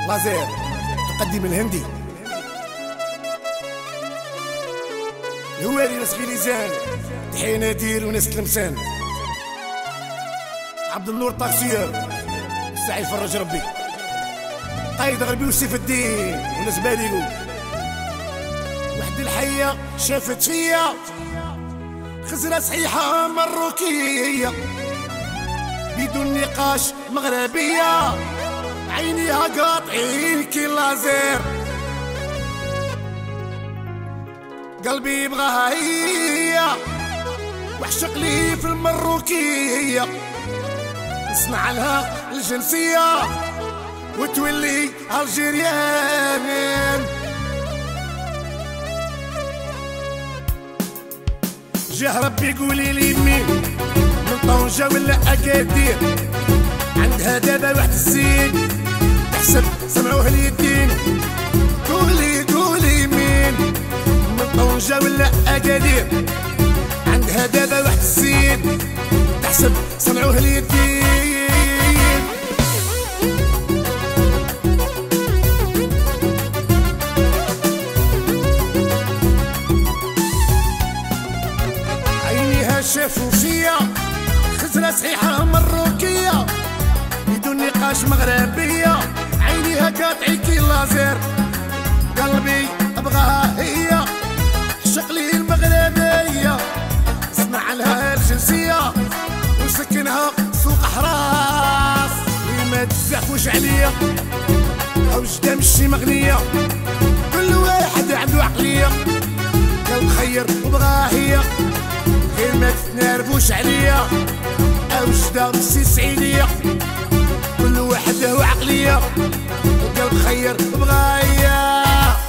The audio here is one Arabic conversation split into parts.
لازير تقدم الهندي الهواري ناس غليزان تحية نادير وناس تلمسان عبد النور طاكسير السعي فرج ربي قايد غربي وسيف الدين وناس باليغو واحد الحية شافت فيا خزرة صحيحة مروكية بدون نقاش مغربية عينيها قاطعين كي لازير قلبي يبغاها هي وعشق لي في المروكية نصنع لها الجنسية وتولي الجيريان جاه ربي قولي لي مين من طنجة ولا أكادير عندها دابا واحد الزين تحسب سمعوه اليدين قولي مين من طنجة ولا أكادير عندها دابا واحد الزين تحسب سمعوه اليدين عينيها شافوا فيا خزرة صحيحة مروكية بدون نقاش مغربية عينيها قاطعي كي لازير قلبي ابغاها هي عشق لي المغربية اسمع لها الجنسية وسكنها سوق حراس اللي ما تزعفوش عليا وجدها مشي مغنية كل واحد عنده عقلية قلب خير وبغاها هي غير ما تتنرفوش عليا وجدها مشي سعيدية كل واحد له عقلية وقلب خير وبغاها هي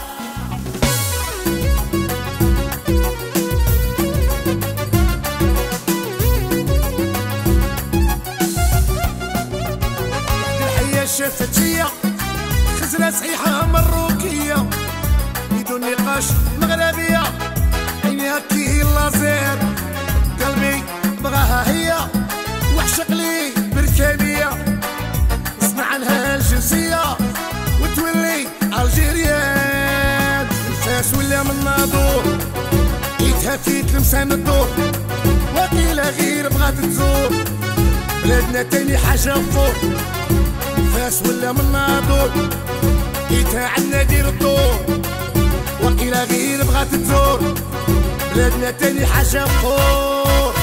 شافت فيا خزرة صحيحة مروكية بدون نقاش مغربية عينيها كي لازير قلبي بغاها هي وعشق لي بركانية نصنع لها الجنسية وتولي الجيريان الفاس ولا من نادور ايدها في تلمسان الدور وقيلة غير بغات تزور بلادنا تاني حاجة فوق فاس ولا من ناظور ايتها عنا دير الدور وقيلة غير بغات تزور بلادنا تاني حاجة فوق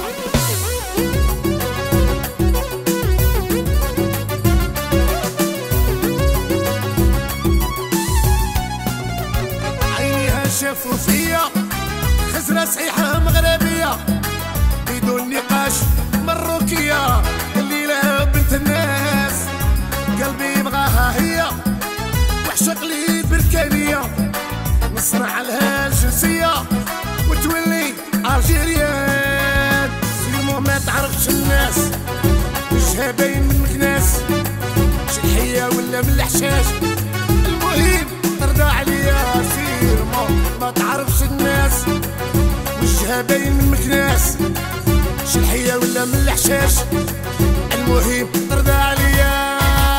عينيها شافوا فيا خزرة صحيحة مغربية بدون نقاش مروكية الليلة بنت الناس قلبي يبغاها هي وعشق لي بركانية نصنع لها الجنسية وتولي الجيريان سيمو ما تعرفش الناس وجهها باين من مكناس شلحية ولا من الحشاش المهم ترضى عليا سيمو ما تعرفش الناس وجهها باين من مكناس شلحية ولا من الحشاش المهم ترضى عليا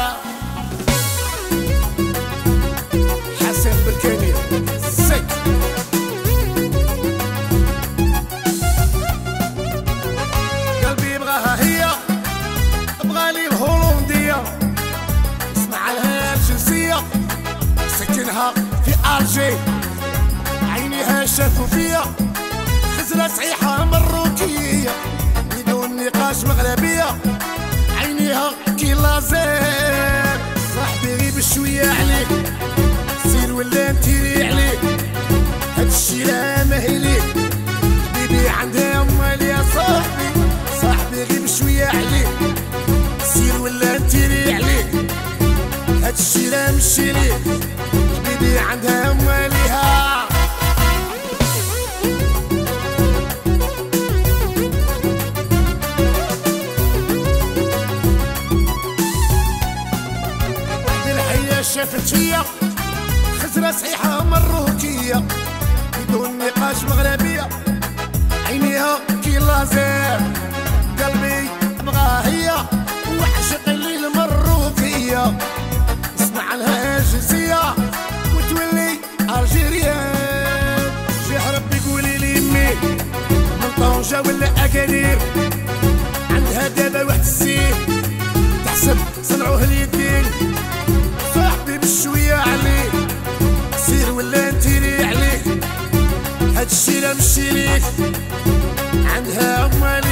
حسن بركاني سك قلبي يبغاها هي ابغالي الهولندية اسمع لها الجنسية سكنها في ألجي عينيها شافوا فيا خزرة صحيحة مروكية بدون نقاش مغربية عينيها كي لازير صاحبي غيب شوية عليك سير ولا نتيري عليك هادشي لا ماهي ليك حبيبي عندها امال يا صاحبي غيب شوية عليك سير ولا نتيري عليك هادشي لا مشي ليك حبيبي عندها اماليها شافت فيا خزرة صحيحة مروكية بدون نقاش مغربية عينيها كي لازير قلبي ابغاها هي وعشق لي المروكية اسمع لها طنجة ولا اكادير، عندها دابا واحد السين تحسب صنعوه اليدين. صاحبي بشوية عليه سير ولا نتيري عليه، هادشي لا مشي ليك، عندها عمال